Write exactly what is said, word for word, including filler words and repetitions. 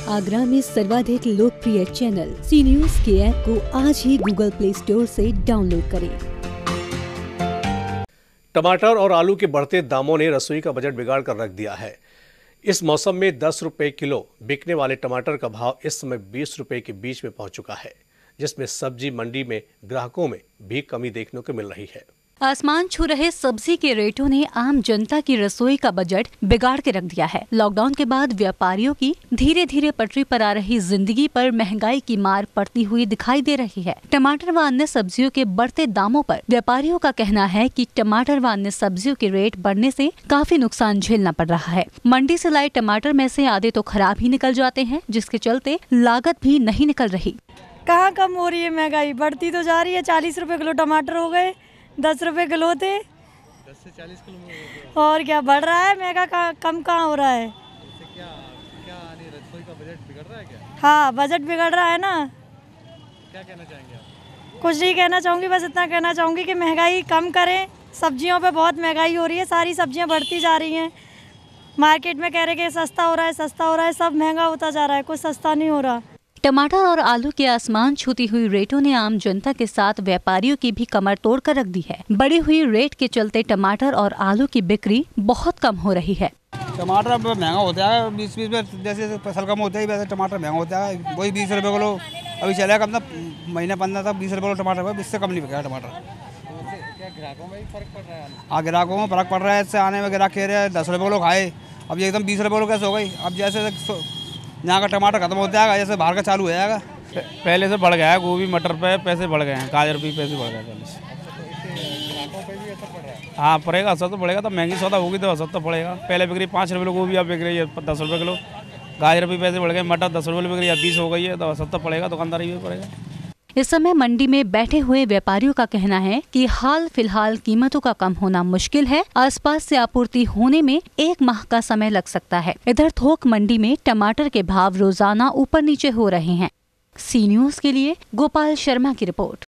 आगरा में सर्वाधिक लोकप्रिय चैनल सी न्यूज के ऐप को आज ही गूगल प्ले स्टोर से डाउनलोड करें। टमाटर और आलू के बढ़ते दामों ने रसोई का बजट बिगाड़ कर रख दिया है। इस मौसम में दस रुपए किलो बिकने वाले टमाटर का भाव इस समय बीस रुपए के बीच में पहुंच चुका है, जिसमें सब्जी मंडी में ग्राहकों में भी कमी देखने को मिल रही है। आसमान छू रहे सब्जी के रेटों ने आम जनता की रसोई का बजट बिगाड़ के रख दिया है। लॉकडाउन के बाद व्यापारियों की धीरे धीरे पटरी पर आ रही जिंदगी पर महंगाई की मार पड़ती हुई दिखाई दे रही है। टमाटर व अन्य सब्जियों के बढ़ते दामों पर व्यापारियों का कहना है कि टमाटर व अन्य सब्जियों के रेट बढ़ने से काफी नुकसान झेलना पड़ रहा है। मंडी से लाए टमाटर में से आधे तो खराब ही निकल जाते हैं, जिसके चलते लागत भी नहीं निकल रही। कहाँ कम हो रही है महंगाई, बढ़ती तो जा रही है। चालीस रुपए किलो टमाटर हो गए, दस रुपए किलो थे, दस से चालीस किलो और क्या बढ़ रहा है महंगा, का, कम कहाँ हो रहा है। इससे क्या क्या रसोई का बजट बिगड़ रहा है क्या? हाँ, बजट बिगड़ रहा है ना। क्या कहना चाहेंगे आप? कुछ नहीं कहना चाहूँगी, बस इतना कहना चाहूँगी कि महंगाई कम करें। सब्जियों पे बहुत महंगाई हो रही है, सारी सब्जियाँ बढ़ती जा रही हैं। मार्केट में कह रहे कि सस्ता हो रहा है, सस्ता हो रहा है, सब महंगा होता जा रहा है, कुछ सस्ता नहीं हो रहा। टमाटर और आलू के आसमान छूती हुई रेटों ने आम जनता के साथ व्यापारियों की भी कमर तोड़ कर रख दी है। बढ़ी हुई रेट के चलते टमाटर और आलू की बिक्री बहुत कम हो रही है। टमाटर अब महंगा होता है, बीस बीस में जैसे फसल कम होता है वैसे टमाटर महंगा होता है। वही बीस रुपए किलो अभी चलेगा, कम था महीना पंद्रह तक बीस रुपए किलो टमाटर, इससे कम नहीं बिका टमाटर। क्या ग्राहकों में भी फर्क पड़ रहा है? हाँ, ग्राहकों में फर्क पड़ रहा है। इससे आने में ग्राहक कह रहे हैं दस रुपये किलो खाए, अब ये एकदम बीस रुपये किलो कैसे हो गई। अब जैसे यहाँ का टमाटर खत्म हो जाएगा, जैसे बाहर का चालू हो जाएगा। पहले से बढ़ गया है, गोभी मटर पे पैसे बढ़ गए हैं, गाजर भी पैसे बढ़ गए पहले से। ग्राहकों पे भी असर पड़ रहा है? हाँ पड़ेगा, असर तो पड़ेगा। तो महंगी सौदा होगी तो असर तो पड़ेगा। पहले बिक्री पाँच रुपये किलो गोभी, अब बिक रही है दस रुपये किलो। गाजर भी पैसे बढ़ गए, मटर दस रुपये बिक रही है, बीस हो गई है, तो असर तो पड़ेगा, दुकानदारी भी पड़ेगा। इस समय मंडी में बैठे हुए व्यापारियों का कहना है कि हाल फिलहाल कीमतों का कम होना मुश्किल है। आसपास से आपूर्ति होने में एक माह का समय लग सकता है। इधर थोक मंडी में टमाटर के भाव रोजाना ऊपर नीचे हो रहे हैं। सी न्यूज के लिए गोपाल शर्मा की रिपोर्ट।